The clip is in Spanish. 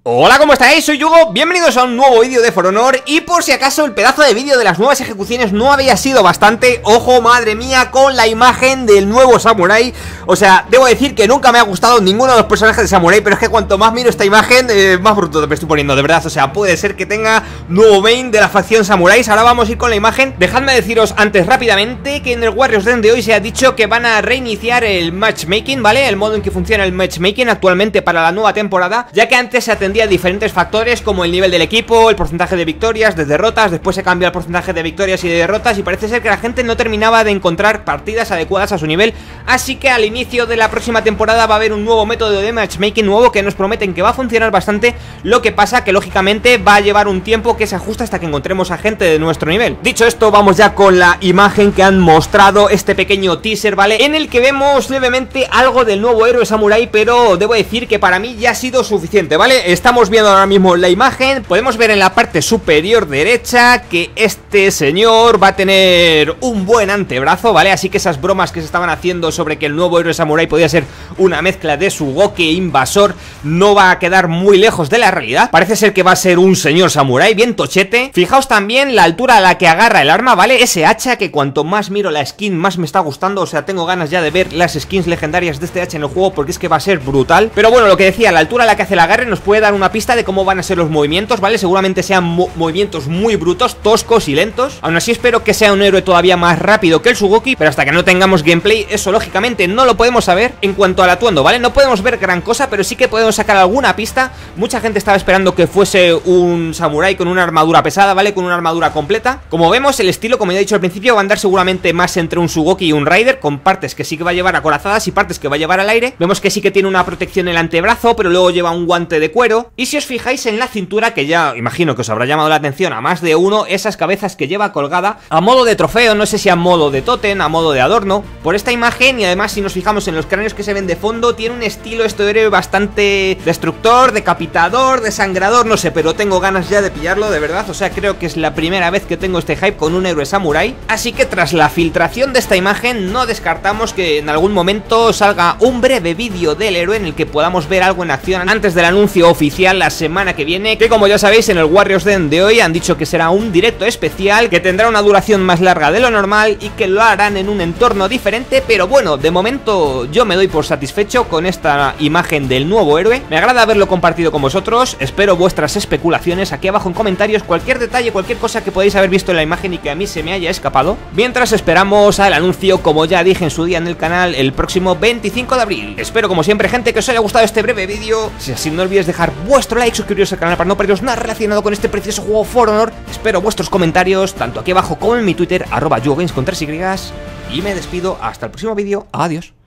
Hola, ¿cómo estáis? Soy Yugo, bienvenidos a un nuevo vídeo de For Honor. Y por si acaso el pedazo de vídeo de las nuevas ejecuciones no había sido bastante, ojo, madre mía, con la imagen del nuevo Samurai. O sea, debo decir que nunca me ha gustado ninguno de los personajes de Samurai, pero es que cuanto más miro esta imagen, más bruto me estoy poniendo, de verdad. O sea, puede ser que tenga nuevo main de la facción Samuráis. Ahora vamos a ir con la imagen. Dejadme deciros antes rápidamente que en el Warriors Den de hoy se ha dicho que van a reiniciar el matchmaking, ¿vale? El modo en que funciona el matchmaking actualmente para la nueva temporada, ya que antes se atendía a diferentes factores como el nivel del equipo, el porcentaje de victorias, de derrotas. Después se cambió el porcentaje de victorias y de derrotas, y parece ser que la gente no terminaba de encontrar partidas adecuadas a su nivel. Así que al inicio de la próxima temporada va a haber un nuevo método de matchmaking nuevo que nos prometen que va a funcionar bastante. Lo que pasa que lógicamente va a llevar un tiempo que se ajusta hasta que encontremos a gente de nuestro nivel. Dicho esto, vamos ya con la imagen que han mostrado, este pequeño teaser, ¿vale? En el que vemos levemente algo del nuevo héroe Samurai, pero debo decir que para mí ya ha sido suficiente, ¿vale? Estamos viendo ahora mismo la imagen, podemos ver en la parte superior derecha que este señor va a tener un buen antebrazo, ¿vale? Así que esas bromas que se estaban haciendo sobre que el nuevo héroe Samurai podía ser una mezcla de Sugoki e Invasor no va a quedar muy lejos de la realidad. Parece ser que va a ser un señor Samurai bien tochete. Fijaos también la altura a la que agarra el arma, ¿vale? Ese hacha que cuanto más miro la skin más me está gustando. O sea, tengo ganas ya de ver las skins legendarias de este hacha en el juego porque es que va a ser brutal. Pero bueno, lo que decía, la altura a la que hace el agarre nos puede dar una pista de cómo van a ser los movimientos, ¿vale? Seguramente sean movimientos muy brutos, toscos y lentos. Aún así espero que sea un héroe todavía más rápido que el Sugoki, pero hasta que no tengamos gameplay, eso lógicamente no lo podemos saber. En cuanto al atuendo, ¿vale? No podemos ver gran cosa, pero sí que podemos sacar alguna pista. Mucha gente estaba esperando que fuese un Samurai con una armadura pesada, ¿vale? Con una armadura completa. Como vemos, el estilo, como ya he dicho al principio, va a andar seguramente más entre un Sugoki y un Rider, con partes que sí que va a llevar acorazadas y partes que va a llevar al aire. Vemos que sí que tiene una protección en el antebrazo, pero luego lleva un guante de cuero. Y si os fijáis en la cintura, que ya imagino que os habrá llamado la atención a más de uno, esas cabezas que lleva colgada a modo de trofeo, no sé si a modo de tótem, a modo de adorno, por esta imagen. Y además, si nos fijamos en los cráneos que se ven de fondo, tiene un estilo este héroe bastante destructor, decapitador, desangrador, no sé, pero tengo ganas ya de pillarlo, de verdad. O sea, creo que es la primera vez que tengo este hype con un héroe Samurai. Así que tras la filtración de esta imagen, no descartamos que en algún momento salga un breve vídeo del héroe en el que podamos ver algo en acción antes del anuncio oficial la semana que viene, que como ya sabéis en el Warriors Den de hoy han dicho que será un directo especial, que tendrá una duración más larga de lo normal y que lo harán en un entorno diferente. Pero bueno, de momento yo me doy por satisfecho con esta imagen del nuevo héroe. Me agrada haberlo compartido con vosotros, espero vuestras especulaciones aquí abajo en comentarios, cualquier detalle, cualquier cosa que podáis haber visto en la imagen y que a mí se me haya escapado, mientras esperamos al anuncio, como ya dije en su día en el canal, el próximo 25 de abril. Espero como siempre, gente, que os haya gustado este breve vídeo. Si así, no olvidéis dejar vuestro like, suscribiros al canal para no perderos nada relacionado con este precioso juego For Honor. Espero vuestros comentarios, tanto aquí abajo como en mi Twitter, @YugoGames con 3 Y, y me despido hasta el próximo vídeo. Adiós.